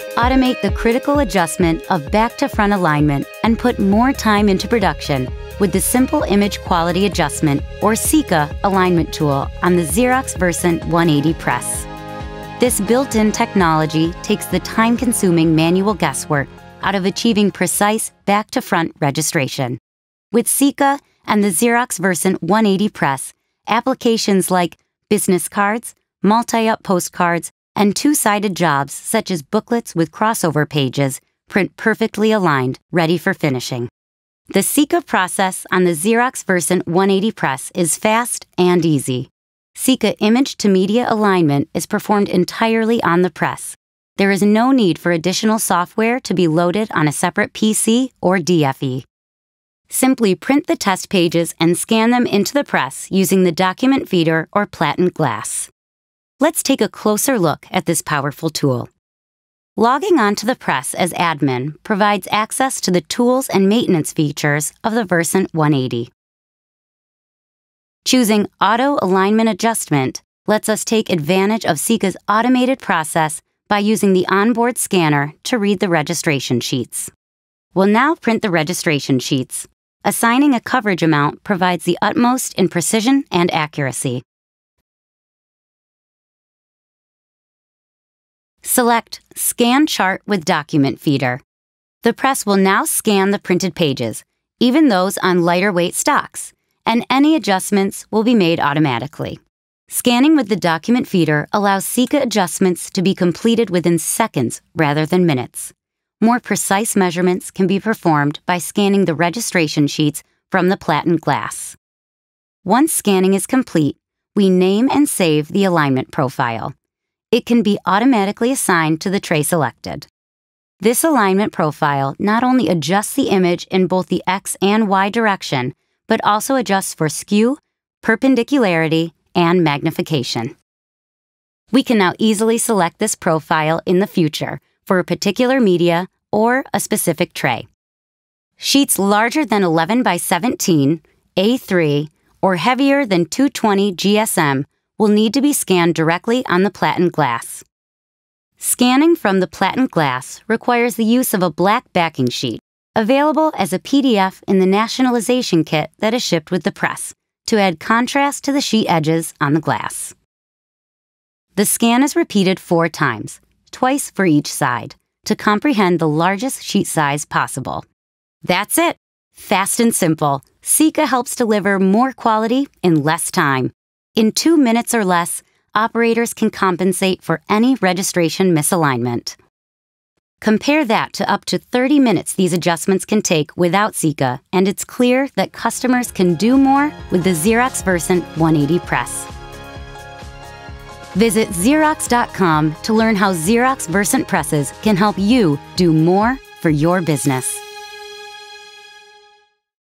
automate the critical adjustment of back-to-front alignment and put more time into production with the Simple Image Quality Adjustment, or SIQA, alignment tool on the Xerox Versant 180 press. This built-in technology takes the time-consuming manual guesswork out of achieving precise back-to-front registration. With SIQA and the Xerox Versant 180 press, applications like business cards, multi-up postcards, and two-sided jobs such as booklets with crossover pages print perfectly aligned, ready for finishing. The SIQA process on the Xerox Versant 180 press is fast and easy. SIQA image-to-media alignment is performed entirely on the press. There is no need for additional software to be loaded on a separate PC or DFE. Simply print the test pages and scan them into the press using the document feeder or platen glass. Let's take a closer look at this powerful tool. Logging onto the press as admin provides access to the tools and maintenance features of the Versant 180. Choosing Auto Alignment Adjustment lets us take advantage of SIQA's automated process by using the onboard scanner to read the registration sheets. We'll now print the registration sheets. Assigning a coverage amount provides the utmost in precision and accuracy. Select Scan Chart with Document Feeder. The press will now scan the printed pages, even those on lighter weight stocks, and any adjustments will be made automatically. Scanning with the document feeder allows SIQA adjustments to be completed within seconds rather than minutes. More precise measurements can be performed by scanning the registration sheets from the platen glass. Once scanning is complete, we name and save the alignment profile. It can be automatically assigned to the tray selected. This alignment profile not only adjusts the image in both the X and Y direction, but also adjusts for skew, perpendicularity, and magnification. We can now easily select this profile in the future for a particular media or a specific tray. Sheets larger than 11 by 17, A3, or heavier than 220 GSM will need to be scanned directly on the platen glass. Scanning from the platen glass requires the use of a black backing sheet, available as a PDF in the nationalization kit that is shipped with the press, to add contrast to the sheet edges on the glass. The scan is repeated 4 times, twice for each side, to comprehend the largest sheet size possible. That's it! Fast and simple, SIQA helps deliver more quality in less time. In 2 minutes or less, operators can compensate for any registration misalignment. Compare that to up to 30 minutes these adjustments can take without SIQA, and it's clear that customers can do more with the Xerox Versant 180 press. Visit Xerox.com to learn how Xerox Versant presses can help you do more for your business.